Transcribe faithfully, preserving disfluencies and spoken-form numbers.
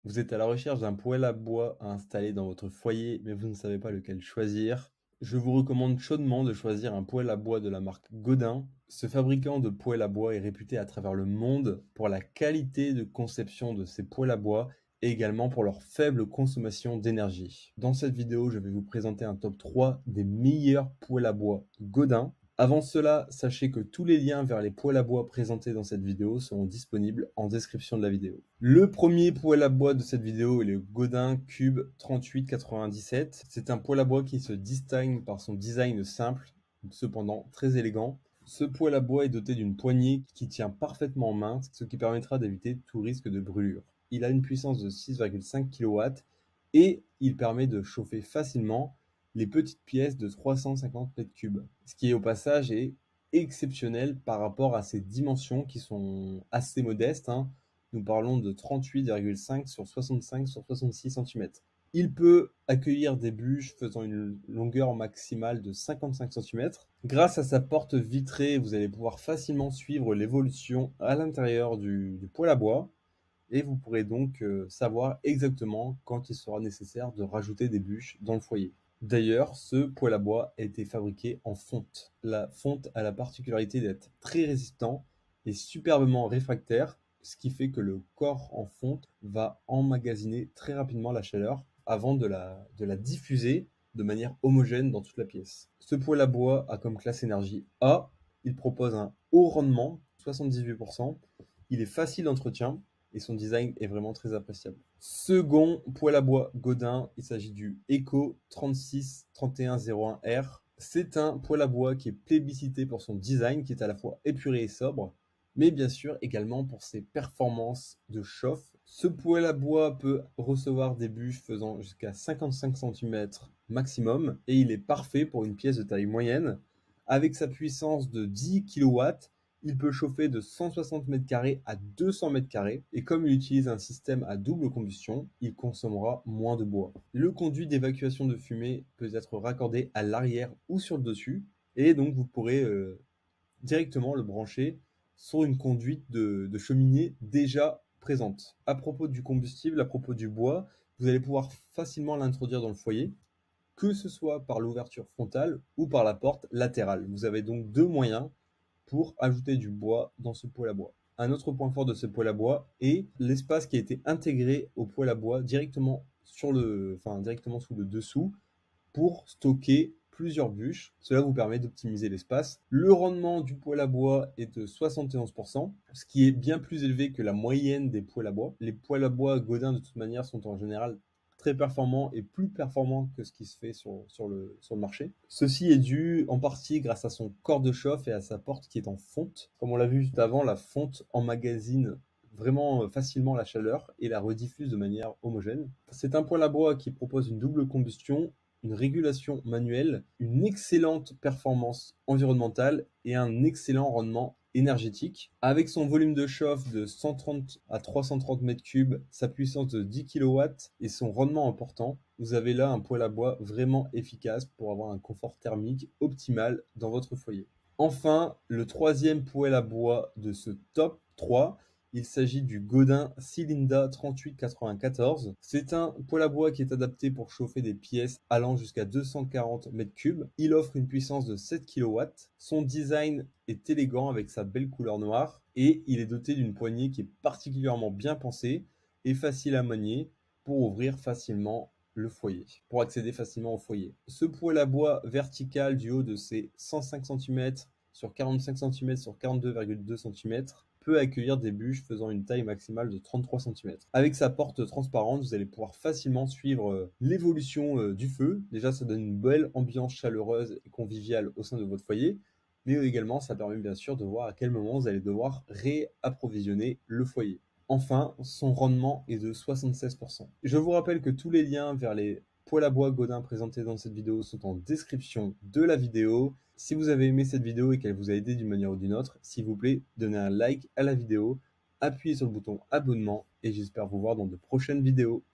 Vous êtes à la recherche d'un poêle à bois à installer dans votre foyer, mais vous ne savez pas lequel choisir. Je vous recommande chaudement de choisir un poêle à bois de la marque Godin. Ce fabricant de poêles à bois est réputé à travers le monde pour la qualité de conception de ses poêles à bois et également pour leur faible consommation d'énergie. Dans cette vidéo, je vais vous présenter un top trois des meilleurs poêles à bois Godin. Avant cela, sachez que tous les liens vers les poêles à bois présentés dans cette vidéo seront disponibles en description de la vidéo. Le premier poêle à bois de cette vidéo est le Godin Cube trente-huit quatre-vingt-dix-sept. C'est un poêle à bois qui se distingue par son design simple, cependant très élégant. Ce poêle à bois est doté d'une poignée qui tient parfaitement en main, ce qui permettra d'éviter tout risque de brûlure. Il a une puissance de six virgule cinq kilowatts et il permet de chauffer facilement les petites pièces de trois cent cinquante mètres cubes, ce qui au passage est exceptionnel par rapport à ses dimensions qui sont assez modestes, hein. Nous parlons de trente-huit virgule cinq sur soixante-cinq sur soixante-six centimètres. Il peut accueillir des bûches faisant une longueur maximale de cinquante-cinq centimètres. Grâce à sa porte vitrée, vous allez pouvoir facilement suivre l'évolution à l'intérieur du, du poêle à bois et vous pourrez donc euh, savoir exactement quand il sera nécessaire de rajouter des bûches dans le foyer. D'ailleurs, ce poêle à bois a été fabriqué en fonte. La fonte a la particularité d'être très résistant et superbement réfractaire, ce qui fait que le corps en fonte va emmagasiner très rapidement la chaleur avant de la, de la diffuser de manière homogène dans toute la pièce. Ce poêle à bois a comme classe énergie A. Il propose un haut rendement, soixante-dix-huit pour cent. Il est facile d'entretien et son design est vraiment très appréciable. Second poêle à bois Godin, il s'agit du Eco trente-six trente et un zéro un R. C'est un poêle à bois qui est plébiscité pour son design, qui est à la fois épuré et sobre, mais bien sûr également pour ses performances de chauffe. Ce poêle à bois peut recevoir des bûches faisant jusqu'à cinquante-cinq centimètres maximum, et il est parfait pour une pièce de taille moyenne. Avec sa puissance de dix kilowatts, il peut chauffer de cent soixante mètres carrés à deux cents mètres carrés et comme il utilise un système à double combustion, il consommera moins de bois. Le conduit d'évacuation de fumée peut être raccordé à l'arrière ou sur le dessus et donc vous pourrez euh, directement le brancher sur une conduite de, de cheminée déjà présente. À propos du combustible, à propos du bois, vous allez pouvoir facilement l'introduire dans le foyer, que ce soit par l'ouverture frontale ou par la porte latérale. Vous avez donc deux moyens pour ajouter du bois dans ce poêle à bois. Un autre point fort de ce poêle à bois est l'espace qui a été intégré au poêle à bois directement sur le, enfin directement sous le dessous pour stocker plusieurs bûches. Cela vous permet d'optimiser l'espace. Le rendement du poêle à bois est de soixante et onze pour cent, ce qui est bien plus élevé que la moyenne des poêles à bois. Les poêles à bois Godin de toute manière sont en général très performants et plus performants que ce qui se fait sur, sur, le, sur le marché. Ceci est dû en partie grâce à son corps de chauffe et à sa porte qui est en fonte. Comme on l'a vu juste avant, la fonte emmagasine vraiment facilement la chaleur et la rediffuse de manière homogène. C'est un poêle à bois qui propose une double combustion, une régulation manuelle, une excellente performance environnementale et un excellent rendement énergétique. Avec son volume de chauffe de cent trente à trois cent trente mètres cubes, sa puissance de dix kilowatts et son rendement important, vous avez là un poêle à bois vraiment efficace pour avoir un confort thermique optimal dans votre foyer. Enfin, le troisième poêle à bois de ce top trois, il s'agit du Godin Cylinda trente-huit quatre-vingt-quatorze. C'est un poêle à bois qui est adapté pour chauffer des pièces allant jusqu'à deux cent quarante mètres cubes. Il offre une puissance de sept kilowatts. Son design est élégant avec sa belle couleur noire et il est doté d'une poignée qui est particulièrement bien pensée et facile à manier pour ouvrir facilement le foyer, pour accéder facilement au foyer. Ce poêle à bois vertical du haut de ses cent cinq centimètres sur quarante-cinq centimètres sur quarante-deux virgule deux centimètres peut accueillir des bûches faisant une taille maximale de trente-trois centimètres. Avec sa porte transparente, vous allez pouvoir facilement suivre euh, l'évolution euh, du feu. Déjà, ça donne une belle ambiance chaleureuse et conviviale au sein de votre foyer, mais également, ça permet bien sûr de voir à quel moment vous allez devoir réapprovisionner le foyer. Enfin, son rendement est de soixante-seize pour cent. Je vous rappelle que tous les liens vers les poêles à bois Godin présentés dans cette vidéo sont en description de la vidéo. Si vous avez aimé cette vidéo et qu'elle vous a aidé d'une manière ou d'une autre, s'il vous plaît, donnez un like à la vidéo, appuyez sur le bouton abonnement et j'espère vous voir dans de prochaines vidéos.